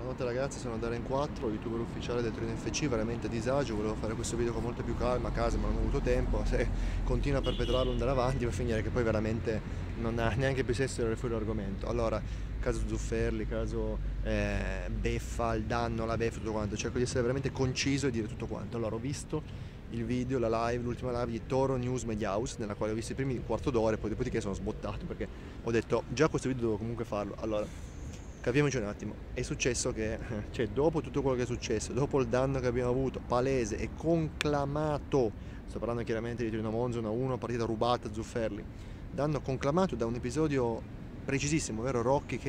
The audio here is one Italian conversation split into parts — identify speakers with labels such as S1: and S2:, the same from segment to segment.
S1: Buonanotte ragazzi, sono Darren 4, youtuber ufficiale del Torino FC, veramente a disagio, volevo fare questo video con molta più calma a casa ma non ho avuto tempo, se continua a perpetrarlo andare avanti va a finire che poi veramente non ha neanche più senso tirare fuori l'argomento. Allora, caso Zufferli, caso beffa, il danno, la beffa, tutto quanto, cerco di essere veramente conciso e dire tutto quanto. Allora, ho visto il video, la live, l'ultima live di Toro News Media House, nella quale ho visto i primi quarto d'ora e poi dopodiché sono sbottato perché ho detto già questo video devo comunque farlo. Allora, capiamoci un attimo, è successo che, cioè dopo tutto quello che è successo, dopo il danno che abbiamo avuto, palese e conclamato, sto parlando chiaramente di Torino Monza 1-1, partita rubata, Zufferli, danno conclamato da un episodio precisissimo, ovvero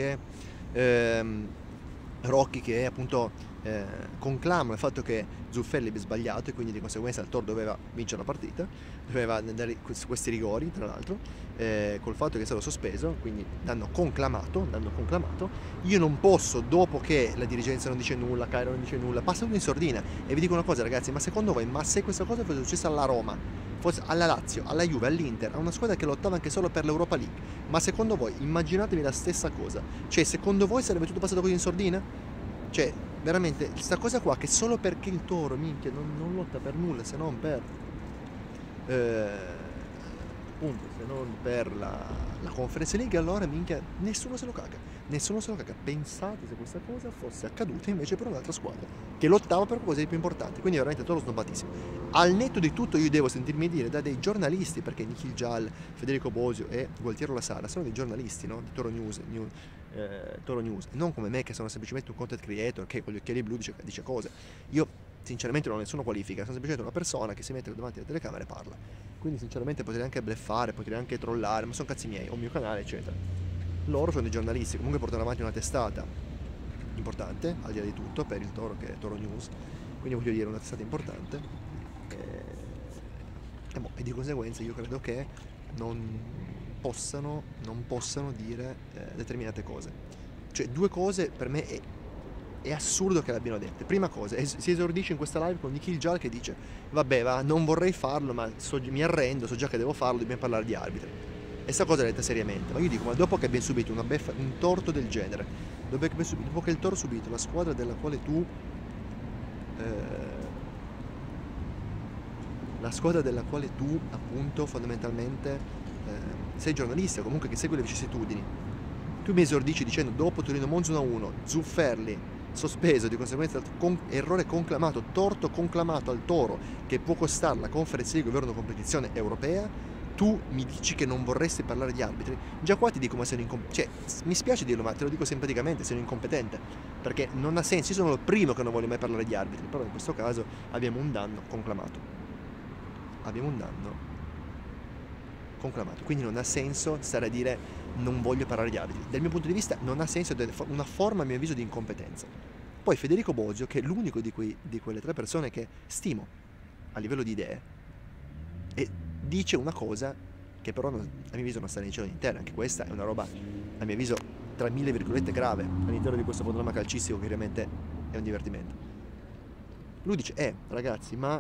S1: Rocchi che appunto conclama il fatto che Zuffelli abbia sbagliato e quindi di conseguenza il Tor doveva vincere la partita, doveva dare questi rigori tra l'altro, col fatto che è stato sospeso, quindi l'hanno conclamato, io non posso, dopo che la dirigenza non dice nulla, Cairo non dice nulla, passa tutto in sordina e vi dico una cosa ragazzi, ma secondo voi, ma se questa cosa fosse successa alla Roma, fosse alla Lazio, alla Juve, all'Inter, a una squadra che lottava anche solo per l'Europa League, ma secondo voi, immaginatevi la stessa cosa, cioè secondo voi sarebbe tutto passato così in sordina? Cioè, veramente, questa cosa qua che solo perché il Toro, minchia, non lotta per nulla se non per appunto, se non per la Conference League, allora minchia, nessuno se lo caga. Pensate se questa cosa fosse accaduta invece per un'altra squadra che lottava per qualcosa di più importante. Quindi veramente Toro snobbatissimo. Al netto di tutto io devo sentirmi dire da dei giornalisti, perché Nikhil Gial, Federico Bosio e Gualtiero La Sala sono dei giornalisti, no? Di Toro News, Toro News, non come me che sono semplicemente un content creator che con gli occhiali blu dice cose. Io sinceramente non ho nessuna qualifica, sono semplicemente una persona che si mette davanti alla telecamera e parla. Quindi sinceramente potrei anche bluffare, potrei anche trollare, ma sono cazzi miei, ho il mio canale eccetera. Loro sono dei giornalisti, comunque portano avanti una testata importante, al di là di tutto, per il Toro che è Toro News, quindi voglio dire una testata importante e di conseguenza io credo che non possano dire determinate cose. Cioè due cose per me è assurdo che l'abbiano dette. Prima cosa, si esordisce in questa live con Nikhil Gial che dice vabbè va, non vorrei farlo ma mi arrendo, so già che devo farlo, dobbiamo parlare di arbitri. E sta cosa è detta seriamente, ma io dico, ma dopo che abbiamo subito una beffa, un torto del genere, dopo che il Toro ha subito la squadra della quale tu appunto fondamentalmente sei giornalista, comunque che segui le vicissitudini, tu mi esordisci dicendo dopo Torino Monza 1-1, Zufferli sospeso, di conseguenza errore conclamato, torto conclamato al Toro che può costare la Conference League, ovvero una competizione europea, tu mi dici che non vorresti parlare di arbitri. Già qua ti dico ma sei un incompetente, cioè mi spiace dirlo ma te lo dico simpaticamente, sei un incompetente, perché non ha senso, io sono il primo che non voglio mai parlare di arbitri, però in questo caso abbiamo un danno conclamato, quindi non ha senso stare a dire non voglio parlare di arbitri. Dal mio punto di vista non ha senso, è una forma a mio avviso di incompetenza. Poi Federico Bosio, che è l'unico di quelle tre persone che stimo a livello di idee, e dice una cosa che però a mio avviso non sta nei cieli interni, anche questa è una roba a mio avviso tra mille virgolette grave all'interno di questo programma calcistico che veramente è un divertimento. Lui dice ragazzi ma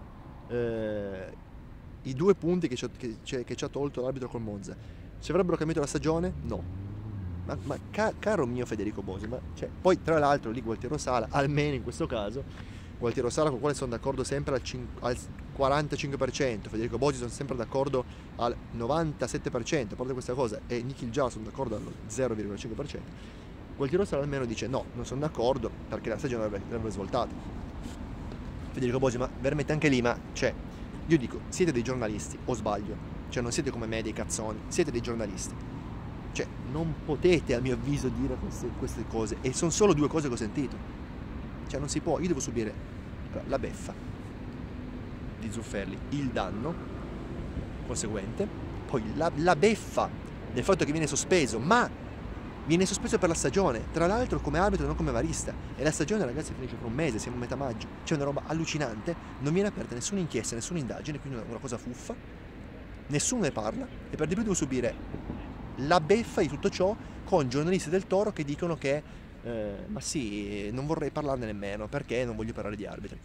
S1: i 2 punti che ci ha tolto l'arbitro col Monza ci avrebbero cambiato la stagione? No. Ma caro mio Federico Bosio, poi tra l'altro lì Gualtiero Sala, almeno in questo caso, Gualtiero Sala con il quale sono d'accordo sempre al 45%, Federico Bosio sono sempre d'accordo al 97%, a parte questa cosa, e Nikhil Già sono d'accordo allo 0,5%, Gualtiero Sala almeno dice no, non sono d'accordo perché la stagione avrebbe svoltato. Federico Bosio, ma veramente anche lì, io dico, siete dei giornalisti, o sbaglio? Cioè non siete come me dei cazzoni, siete dei giornalisti. Cioè non potete a mio avviso dire queste cose, e sono solo 2 cose che ho sentito. Cioè non si può, io devo subire la beffa di Zufferli, il danno conseguente, poi la beffa del fatto che viene sospeso, ma viene sospeso per la stagione, tra l'altro come arbitro e non come varista, e la stagione ragazzi finisce fra un mese, siamo a metà maggio, c'è una roba allucinante, non viene aperta nessuna inchiesta, nessuna indagine, quindi una cosa fuffa, nessuno ne parla e per di più devo subire la beffa di tutto ciò con giornalisti del Toro che dicono che ma sì, non vorrei parlarne nemmeno perché non voglio parlare di arbitri.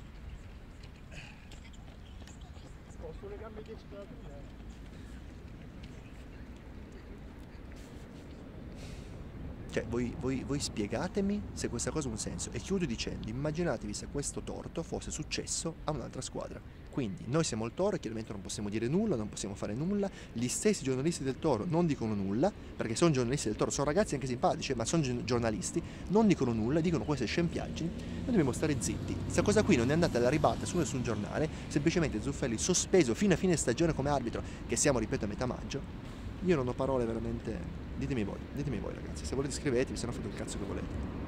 S2: Sulle gambe 10 gradi.
S1: Cioè, voi spiegatemi se questa cosa ha un senso. E chiudo dicendo, immaginatevi se questo torto fosse successo a un'altra squadra. Quindi noi siamo il Toro, chiaramente non possiamo dire nulla, non possiamo fare nulla. Gli stessi giornalisti del Toro non dicono nulla, perché sono giornalisti del Toro, sono ragazzi anche simpatici, ma sono giornalisti, non dicono nulla, dicono queste scempiaggini. Noi dobbiamo stare zitti. Questa cosa qui non è andata alla ribalta su nessun giornale, semplicemente Zuffelli sospeso fino a fine stagione come arbitro, che siamo, ripeto, a metà maggio. Io non ho parole veramente. Ditemi voi ragazzi, se volete iscrivetevi, se no fate il cazzo che volete.